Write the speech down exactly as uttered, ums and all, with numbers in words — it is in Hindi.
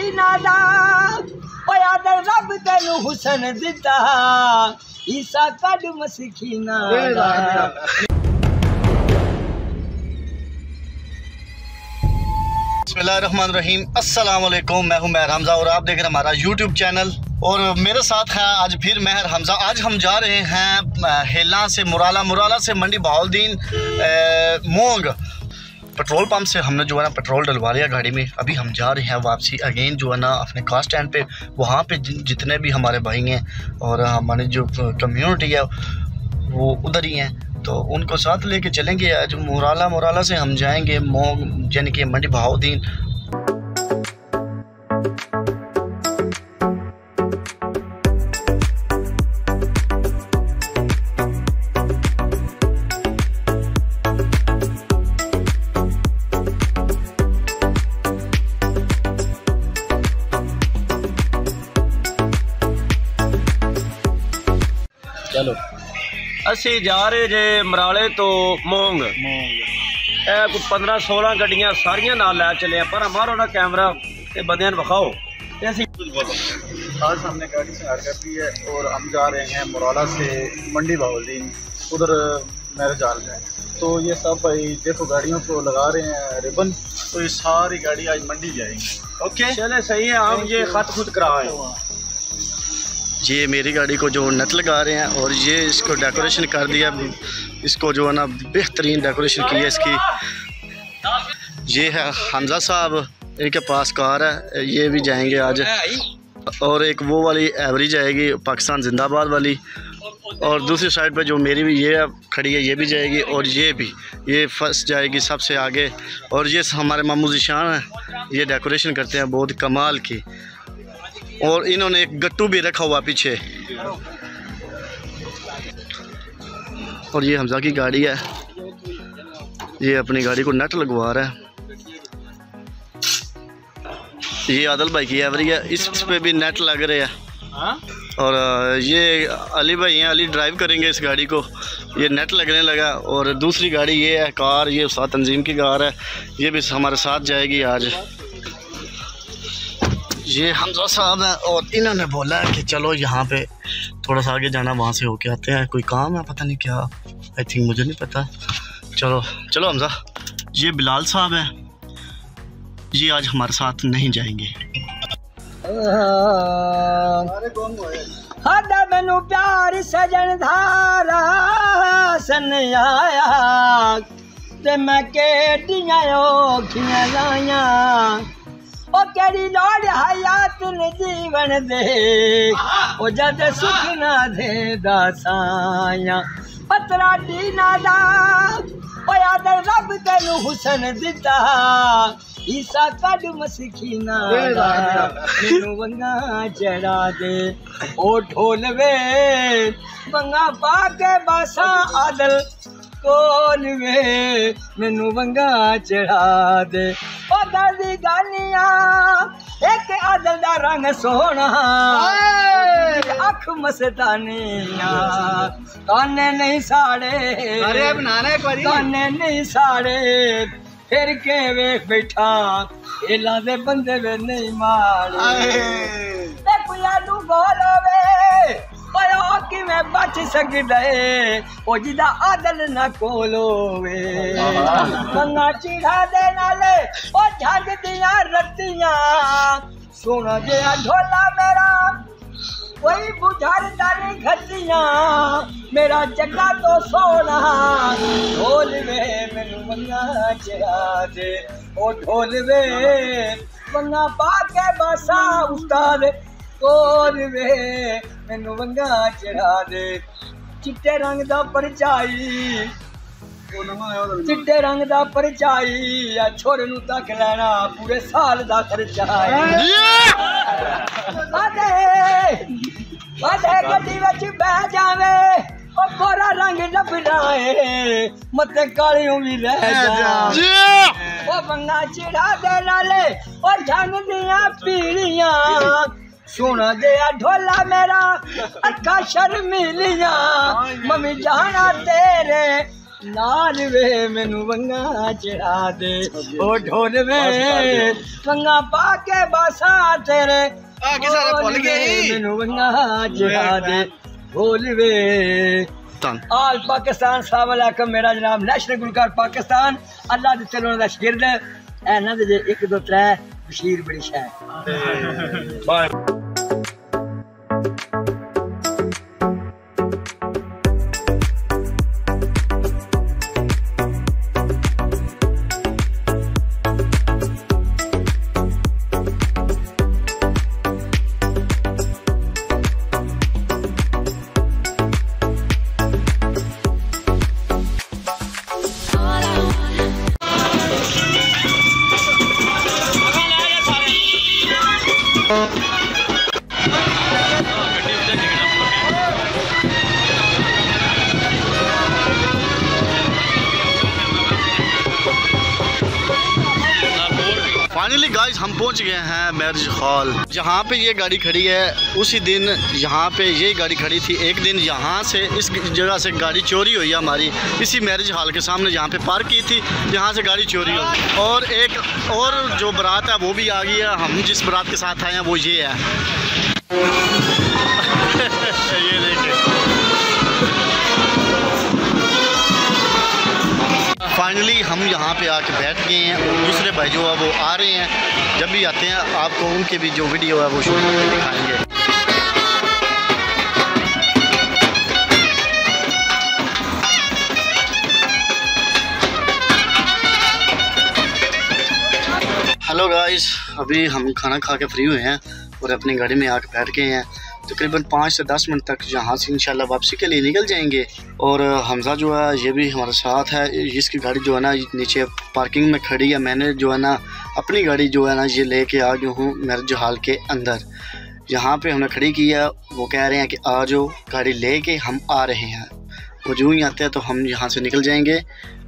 दीना दा ओया दे रब तेनू हुसन दिता ईसा कड मसकीना दा। बिस्मिल्लाहिर्रहमानिर्रहीम, अस्सलाम वालेकुम। मैं हूं महर हमजा और आप देख रहे हैं हमारा यूट्यूब चैनल। और मेरे साथ है आज फिर महर हमजा। आज हम जा रहे हैं हेला से मुराला, मुराला से मंडी बहाउद्दीन मोंग। पेट्रोल पंप से हमने जो है ना पेट्रोल डलवा लिया गाड़ी में। अभी हम जा रहे हैं वापसी अगेन जो है ना अपने कार स्टैंड पे। वहाँ पे जितने भी हमारे भाई हैं और हमारी जो कम्यूनिटी है वो उधर ही हैं, तो उनको साथ लेके चलेंगे। आज मुराला, मुराला से हम जाएंगे मोंग यानी कि मंडी बहाउद्दीन। चलो असी जा रहे जे मराले तो मोंग मोंग कुछ पंद्रह सोलह गड्डियां सारियां नाल लै चले हैं, पर हमारा ना कैमरा ते बंदियां बखाओ। आज हमने गाड़ी से हार कर दी है और हम जा रहे हैं मुराला से मंडी बहाउद्दीन, उधर मेरे जाल में। तो ये सब भाई देखो गाड़ियों को लगा रहे हैं रिबन, तो ये सारी गाड़ी आज मंडी जाएंगी। ओके चले सही है, हम ये खत खुद कराएं। ये मेरी गाड़ी को जो नट लगा रहे हैं और ये इसको डेकोरेशन कर दिया, इसको जो है ना बेहतरीन डेकोरेशन की है इसकी। ये है हमजा साहब, इनके पास कार है, ये भी जाएंगे आज। और एक वो वाली एवरी जाएगी पाकिस्तान जिंदाबाद वाली, और दूसरी साइड पे जो मेरी भी ये खड़ी है ये भी जाएगी, और ये भी ये फर्स्ट जाएगी सबसे आगे। और ये हमारे मामू ज़िशान हैं, ये डेकोरेशन करते हैं बहुत कमाल की। और इन्होंने एक गट्टू भी रखा हुआ पीछे। और ये हमजा की गाड़ी है, ये अपनी गाड़ी को नट लगवा रहा है। ये आदल भाई की एवरी है, इस पे भी नेट लग रहे हैं। और ये अली भाई हैं, अली ड्राइव करेंगे इस गाड़ी को, ये नेट लगने लगा। और दूसरी गाड़ी ये है कार, ये उस्ताद तंजीम की कार है, ये भी हमारे साथ जाएगी आज। ये हमजा साहब हैं और इन्होंने बोला है कि चलो यहाँ पे थोड़ा सा आगे जाना, वहाँ से होके आते हैं, कोई काम है पता नहीं क्या, आई थिंक मुझे नहीं पता। चलो चलो हमजा। ये बिलाल साहब हैं, ये आज हमारे साथ नहीं जाएंगे। साडा मैनू प्यार सजन धारा सन आया ते मैं केटियां औखियां लाइया, ओ केड़ी लोड़ हयात ने जीवन दे, ओ जद सुख ना दे दासाया पतरा दीना दा ओया दे रब तेनू हुसन दिता ईसा कड मसकीना दा। मैनू वंगा चढ़ा दे ओ ढोल वे वंगा पा के बासा आदल कोल वे, मैनू वंगा चढ़ा दे ओ दर्दी गानिया एक आदल दा रंग सोना, अख मस्तानिया काने नहीं साड़े, अरे बनाना एक बारी काने नहीं साड़े, फिर के वेख बैठा एला दे बंदे वे नहीं मारे। ते कुया नू बोलोवे ओया कि मैं बच सकदा है ओ जिदा आदल ना कोलोवे, मंगा चिढ़ा दे नाले ओ झग दिया रत्तियां, सुन जे ढोला मेरा कोई बुझार दानी घटियां, मेरा जगा तो सोना ढोल वे मैनू मंगा चढ़ा दे ओ ढोल वे मंगा पा के बासा उस्ताद कोल वे, मैनू वंगा चढ़ा दे। चिट्टे रंग दा परछाई चिट्टे रंग दा परछाई आ छोरे नू तक लेना पूरे साल दा खर्चा आदे आदे गड्डी विच बह जावे ओ गोरा रंग डबराए मते कालियों भी रह जा ओ वंगा चढ़ा दे नाले ओ झंग दियां पीड़ियां, सुना दे ढोला मेरा अखा शर्मिलियां, मम्मी जाना तेरे नाल वे मैनू वंगा चढ़ा दे ओ ढोल वे वंगा पाके बासा तेरे आगे सारा भूल गए मैनू वंगा चढ़ा दे ढोल वे। आल पाकिस्तान अस्सलाम वालेकुम। मेरा जनाब नेशनल गुलकार पाकिस्तान अल्लाह दे चलों दा शागिर्द ऐना दे एक दो त्रै बशीर बड़ी शह बाय। फाइनली गाइस हम पहुंच गए हैं मैरिज हॉल। जहाँ पे ये गाड़ी खड़ी है उसी दिन यहाँ पे ये गाड़ी खड़ी थी। एक दिन यहाँ से इस जगह से गाड़ी चोरी हुई हमारी, इसी मैरिज हॉल के सामने जहाँ पे पार्क की थी, यहाँ से गाड़ी चोरी हुई। और एक और जो बारात है वो भी आ गई है। हम जिस बारात के साथ आए हैं वो ये है ये देखिए। फाइनली हम यहाँ पे आके बैठ गए हैं और दूसरे भाई जो है वो आ रहे हैं। जब भी आते हैं आपको उनके भी जो वीडियो है वो शूट करके दिखाएंगे। हेलो गाइस, अभी हम खाना खा के फ्री हुए हैं और अपनी गाड़ी में आके बैठ गए हैं। तकरीबन पाँच से दस मिनट तक यहाँ से इंशाल्लाह वापसी के लिए निकल जाएंगे। और हमज़ा जो है ये भी हमारे साथ है। इसकी गाड़ी जो है ना नीचे पार्किंग में खड़ी है। मैंने जो है ना अपनी गाड़ी जो है ना ये लेके आ गया हूँ मैरिज हॉल के अंदर। यहाँ पे हमने खड़ी की है। वो कह रहे हैं कि आ जाओ, गाड़ी लेके हम आ रहे हैं। वो जो ही आते हैं तो हम यहाँ से निकल जाएंगे